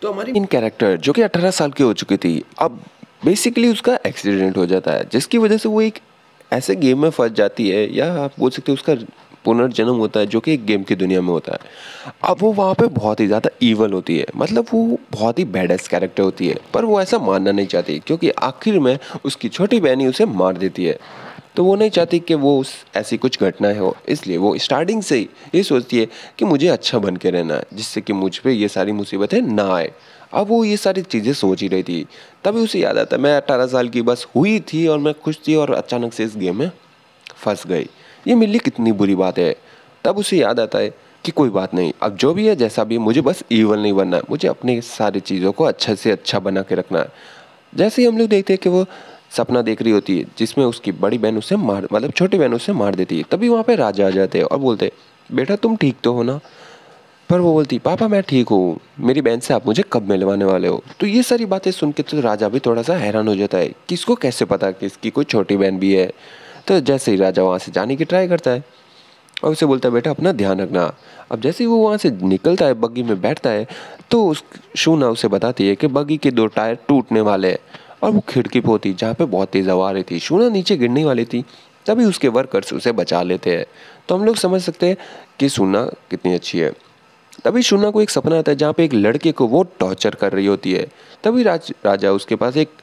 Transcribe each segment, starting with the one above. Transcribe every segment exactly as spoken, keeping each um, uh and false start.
तो हमारी इन कैरेक्टर जो कि अठारह साल की हो चुकी थी, अब बेसिकली उसका एक्सीडेंट हो जाता है जिसकी वजह से वो एक ऐसे गेम में फंस जाती है, या आप बोल सकते हो उसका पुनर्जन्म होता है जो कि एक गेम की दुनिया में होता है। अब वो वहाँ पे बहुत ही ज़्यादा ईवल होती है, मतलब वो बहुत ही बैडेस्ट कैरेक्टर होती है, पर वो ऐसा मानना नहीं चाहती क्योंकि आखिर में उसकी छोटी बहन ही उसे मार देती है। तो वो नहीं चाहती कि वो उस ऐसी कुछ घटनाएं हो, इसलिए वो स्टार्टिंग से ही ये सोचती है कि मुझे अच्छा बन के रहना है जिससे कि मुझ पे ये सारी मुसीबतें ना आए। अब वो ये सारी चीज़ें सोच ही रही थी, तभी उसे याद आता है मैं अठारह साल की बस हुई थी और मैं खुश थी और अचानक से इस गेम में फंस गई, ये मेरे लिए कितनी बुरी बात है। तब उसे याद आता है कि कोई बात नहीं, अब जो भी है जैसा भी है, मुझे बस ईवल नहीं बनना है, मुझे अपनी सारी चीज़ों को अच्छा से अच्छा बना के रखना है। जैसे ही हम लोग देखते हैं कि वो सपना देख रही होती है जिसमें उसकी बड़ी बहन उसे मार मतलब छोटी बहन उसे मार देती है, तभी वहाँ पे राजा आ जाते हैं और बोलते हैं बेटा तुम ठीक तो हो ना। पर वो बोलती पापा मैं ठीक हूँ, मेरी बहन से आप मुझे कब मिलवाने वाले हो। तो ये सारी बातें सुन के तो राजा भी थोड़ा सा हैरान हो जाता है कि इसको कैसे पता कि इसकी कोई छोटी बहन भी है। तो जैसे ही राजा वहाँ से जाने की ट्राई करता है और उसे बोलता है बेटा अपना ध्यान रखना। अब जैसे ही वो वहाँ से निकलता है बग्गी में बैठता है तो उस शूना उसे बताती है कि बग्गी के दो टायर टूटने वाले हैं और वो खिड़की पे होती जहाँ पे बहुत तेज़ हवा आ रही थी, शूना नीचे गिरने वाली थी, तभी उसके वर्कर्स उसे बचा लेते हैं। तो हम लोग समझ सकते हैं कि शूना कितनी अच्छी है। तभी शूना को एक सपना आता है जहाँ पे एक लड़के को वो टॉर्चर कर रही होती है, तभी राज राजा उसके पास एक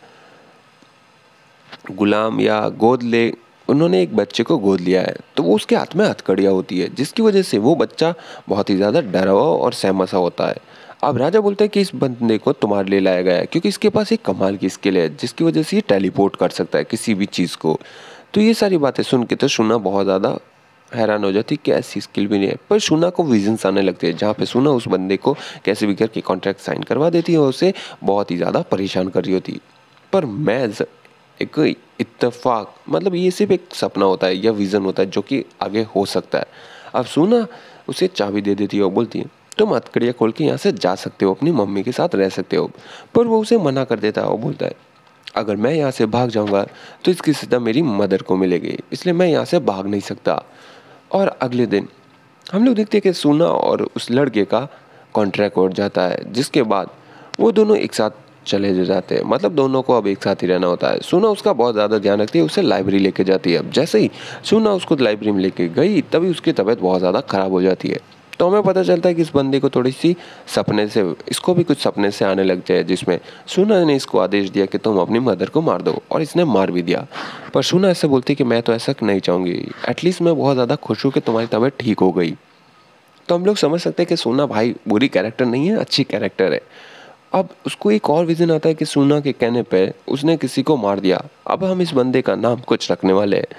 गुलाम या गोद ले उन्होंने एक बच्चे को गोद लिया है, तो वो उसके हाथ में हथकड़ियाँ होती है जिसकी वजह से वो बच्चा बहुत ही ज़्यादा डरा हुआ और सहमा सा होता है। अब राजा बोलता है कि इस बंदे को तुम्हारे लिए लाया गया है क्योंकि इसके पास एक कमाल की स्किल है जिसकी वजह से ये टेलीपोर्ट कर सकता है किसी भी चीज़ को। तो ये सारी बातें सुन के तो शूना बहुत ज़्यादा हैरान हो जाती कि ऐसी स्किल भी नहीं है, पर शूना को विजन्स आने लगते हैं जहाँ पे शूना उस बंदे को कैसे भी करके कॉन्ट्रैक्ट साइन करवा देती है और उसे बहुत ही ज़्यादा परेशान कर रही होती। पर महज एक इत्तेफाक, मतलब ये सिर्फ एक सपना होता है या विज़न होता है जो कि आगे हो सकता है। अब शूना उसे चाबी दे देती है और बोलती है तुम हथकड़ियाँ खोल के यहाँ से जा सकते हो, अपनी मम्मी के साथ रह सकते हो। पर वो उसे मना कर देता है और बोलता है अगर मैं यहाँ से भाग जाऊँगा तो इसकी सज़ा मेरी मदर को मिलेगी, इसलिए मैं यहाँ से भाग नहीं सकता। और अगले दिन हम लोग देखते हैं कि शूना और उस लड़के का कॉन्ट्रैक्ट हो जाता है जिसके बाद वो दोनों एक साथ चले जाते हैं, मतलब दोनों को अब एक साथ ही रहना होता है। शूना उसका बहुत ज़्यादा ध्यान रखती है, उसे लाइब्रेरी लेके जाती है। अब जैसे ही शूना उसको लाइब्रेरी में लेके गई तभी उसकी तबीयत बहुत ज़्यादा ख़राब हो जाती है। तो हमें पता चलता है कि इस बंदे को थोड़ी सी सपने से इसको भी कुछ सपने से आने लग जाए जिसमें शूना ने इसको आदेश दिया कि तुम अपनी मदर को मार दो, और इसने मार भी दिया। पर शूना ऐसे बोलती कि मैं तो ऐसा नहीं चाहूँगी, एटलीस्ट मैं बहुत ज़्यादा खुश हूँ कि तुम्हारी तबीयत ठीक हो गई। तो हम लोग समझ सकते हैं कि शूना भाई बुरी कैरेक्टर नहीं है, अच्छी कैरेक्टर है। अब उसको एक और विजन आता है कि शूना के कहने पे उसने किसी को मार दिया, अब हम इस बंदे का नाम कुछ रखने वाले हैं।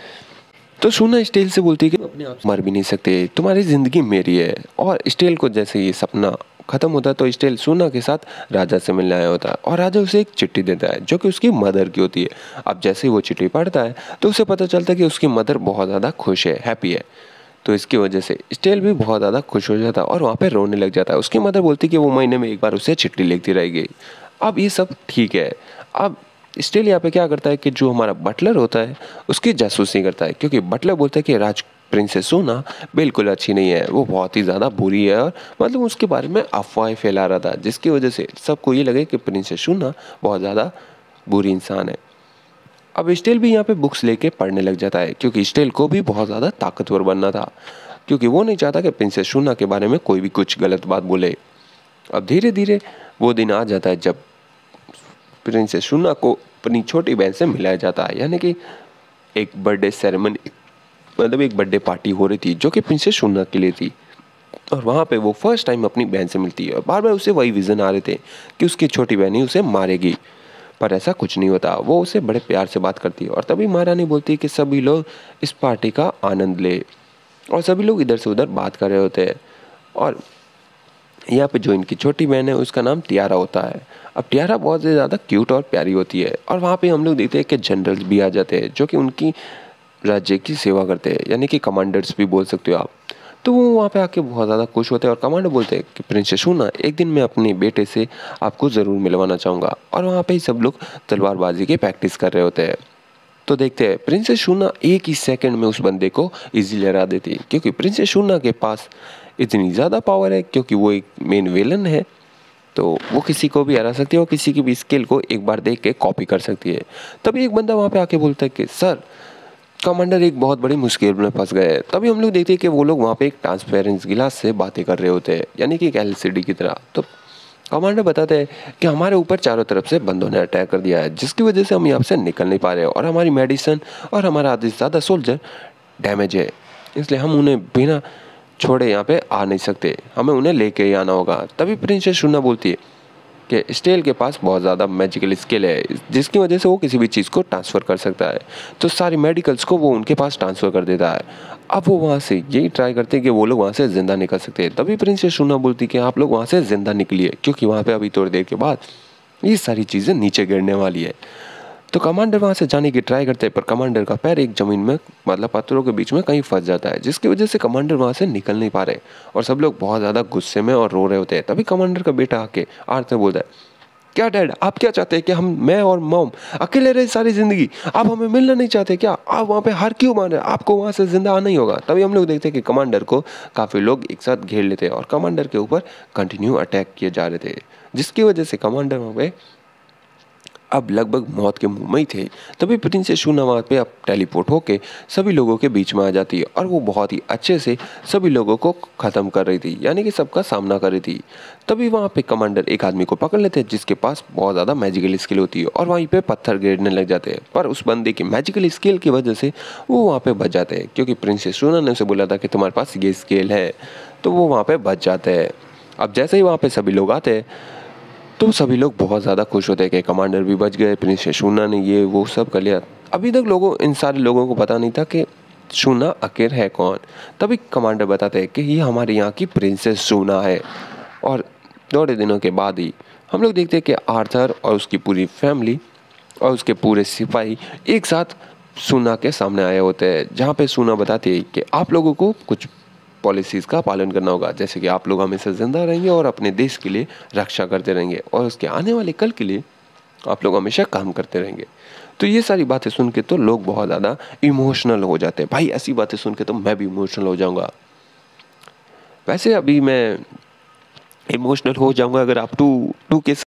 तो शूना स्टेल से बोलती है कि अपने आप मर भी नहीं सकते, तुम्हारी ज़िंदगी मेरी है। और स्टेल को जैसे ये सपना ख़त्म होता है तो स्टेल शूना के साथ राजा से मिलने आया होता है और राजा उसे एक चिट्ठी देता है जो कि उसकी मदर की होती है। अब जैसे ही वो चिट्ठी पढ़ता है तो उसे पता चलता है कि उसकी मदर बहुत ज़्यादा खुश है, हैप्पी है। तो इसकी वजह से स्टेल भी बहुत ज़्यादा खुश हो जाता है और वहाँ पे रोने लग जाता है। उसकी मदर बोलती कि वो महीने में एक बार उसे चिट्ठी लिखती रहेगी। अब ये सब ठीक है। अब स्टेल यहाँ पे क्या करता है कि जो हमारा बटलर होता है उसकी जासूसी करता है, क्योंकि बटलर बोलता है कि राज प्रिंसेस सोना बिल्कुल अच्छी नहीं है, वो बहुत ही ज़्यादा बुरी है, और मतलब उसके बारे में अफवाहें फैला रहा था जिसकी वजह से सबको ये लगे कि प्रिंसेस सोना बहुत ज़्यादा बुरी इंसान है। अब स्टेल भी यहाँ पे बुक्स लेके पढ़ने लग जाता है क्योंकि स्टेल को भी बहुत ज़्यादा ताकतवर बनना था, क्योंकि वो नहीं चाहता कि प्रिंसेस शूना के बारे में कोई भी कुछ गलत बात बोले। अब धीरे धीरे वो दिन आ जाता है जब प्रिंसेस शूना को अपनी छोटी बहन से मिलाया जाता है, यानी कि एक बर्थडे सेरेमनी, मतलब एक बर्थडे पार्टी हो रही थी जो कि प्रिंसेस शूना के लिए थी। और वहाँ पे वो फर्स्ट टाइम अपनी बहन से मिलती है और बार बार उसे वही विज़न आ रहे थे कि उसकी छोटी बहन ही उसे मारेगी, पर ऐसा कुछ नहीं होता। वो उसे बड़े प्यार से बात करती है और तभी महारानी बोलती है कि सभी लोग इस पार्टी का आनंद ले, और सभी लोग इधर से उधर बात कर रहे होते हैं। और यहाँ पे जो इनकी छोटी बहन है उसका नाम टियारा होता है। अब टियारा बहुत ही ज़्यादा क्यूट और प्यारी होती है, और वहाँ पे हम लोग देखते हैं कि जनरल्स भी आ जाते हैं जो कि उनकी राज्य की सेवा करते हैं, यानी कि कमांडर्स भी बोल सकते हो आप। तो वो वहाँ पे आके बहुत ज़्यादा खुश होते हैं और कमांडर बोलते हैं कि प्रिंसेस शूना एक दिन मैं अपने बेटे से आपको ज़रूर मिलवाना चाहूँगा। और वहाँ पे ही सब लोग तलवारबाजी की प्रैक्टिस कर रहे होते हैं। तो देखते हैं प्रिंसेस शूना एक ही सेकंड में उस बंदे को इजीली हरा देती है, क्योंकि प्रिंसेस शूना के पास इतनी ज़्यादा पावर है, क्योंकि वो एक मेन विलन है। तो वो किसी को भी हरा सकती है और किसी की भी स्किल को एक बार देख के कॉपी कर सकती है। तभी एक बंदा वहाँ पे आके बोलता है कि सर, कमांडर एक बहुत बड़ी मुश्किल में फंस गए हैं। तभी हम लोग देखते हैं कि वो लोग वहाँ पे एक ट्रांसपेरेंस गिलास से बातें कर रहे होते हैं, यानी कि एक एलसीडी की तरह। तो कमांडर बताते हैं कि हमारे ऊपर चारों तरफ से बंदों ने अटैक कर दिया है, जिसकी वजह से हम यहाँ से निकल नहीं पा रहे हैं और हमारी मेडिसिन और हमारा आधे से ज़्यादा सोल्जर डैमेज है, इसलिए हम उन्हें बिना छोड़े यहाँ पे आ नहीं सकते, हमें उन्हें लेके ही आना होगा। तभी प्रिंसेस शूना बोलती है कि स्टेल के पास बहुत ज़्यादा मैजिकल स्किल है, जिसकी वजह से वो किसी भी चीज़ को ट्रांसफ़र कर सकता है। तो सारी मेडिकल्स को वो उनके पास ट्रांसफ़र कर देता है। अब वो वहाँ से यही ट्राई करते हैं कि वो लोग वहाँ से ज़िंदा निकल सकते हैं। तभी प्रिंसेस शूना बोलती है कि आप लोग वहाँ से ज़िंदा निकलिए, क्योंकि वहाँ पे अभी थोड़ी देर के बाद ये सारी चीज़ें नीचे गिरने वाली है। तो कमांडर वहाँ से जाने की ट्राई करते हैं, पर कमांडर का पैर एक ज़मीन में, मतलब पत्थरों के बीच में कहीं फंस जाता है, जिसकी वजह से कमांडर वहाँ से निकल नहीं पा रहे और सब लोग बहुत ज़्यादा गुस्से में और रो रहे होते हैं। तभी कमांडर का बेटा आके आर्थर बोलता है, क्या डैड, आप क्या चाहते हैं कि हम, मैं और मॉम अकेले रहे सारी ज़िंदगी? आप हमें मिलना नहीं चाहते क्या? आप वहाँ पे हार क्यों मान रहे हैं? आपको वहाँ से ज़िंदा आना ही होगा। तभी हम लोग देखते हैं कि कमांडर को काफ़ी लोग एक साथ घेर लेते हैं और कमांडर के ऊपर कंटिन्यू अटैक किए जा रहे थे, जिसकी वजह से कमांडर वहाँ पे अब लगभग मौत के मुंह में ही थे। तभी प्रिंसेस शूना वहाँ पे अब टेलीपोर्ट होके सभी लोगों के बीच में आ जाती है और वो बहुत ही अच्छे से सभी लोगों को ख़त्म कर रही थी, यानी कि सबका सामना कर रही थी। तभी वहाँ पे कमांडर एक आदमी को पकड़ लेते हैं जिसके पास बहुत ज़्यादा मैजिकल स्किल होती है और वहीं पे पत्थर गिरने लग जाते हैं, पर उस बंदे की मैजिकल स्किल की वजह से वो वहाँ पे बच जाते हैं, क्योंकि प्रिंसेस शूना ने उसे बोला था कि तुम्हारे पास ये स्किल है, तो वो वहाँ पे बच जाते हैं। अब जैसे ही वहाँ पे सभी लोग आते हैं तो सभी लोग बहुत ज़्यादा खुश होते हैं कि कमांडर भी बच गए, प्रिंसेस शूना ने ये वो सब कर लिया। अभी तक लोगों इन सारे लोगों को पता नहीं था कि शूना आखिर है कौन। तभी कमांडर बताते हैं कि ये हमारे यहाँ की प्रिंसेस शूना है। और थोड़े दिनों के बाद ही हम लोग देखते हैं कि आर्थर और उसकी पूरी फैमिली और उसके पूरे सिपाही एक साथ शूना के सामने आए होते हैं, जहाँ पे शूना बताती है कि आप लोगों को कुछ पॉलिसीज़ का पालन करना होगा, जैसे कि आप लोग हमेशा ज़िंदा रहेंगे और अपने देश के लिए रक्षा करते रहेंगे और उसके आने वाले कल के लिए आप लोग हमेशा काम करते रहेंगे। तो ये सारी बातें सुन के तो लोग बहुत ज़्यादा इमोशनल हो जाते हैं। भाई ऐसी बातें सुन के तो मैं भी इमोशनल हो जाऊँगा। वैसे अभी मैं इमोशनल हो जाऊँगा अगर आप टू टू के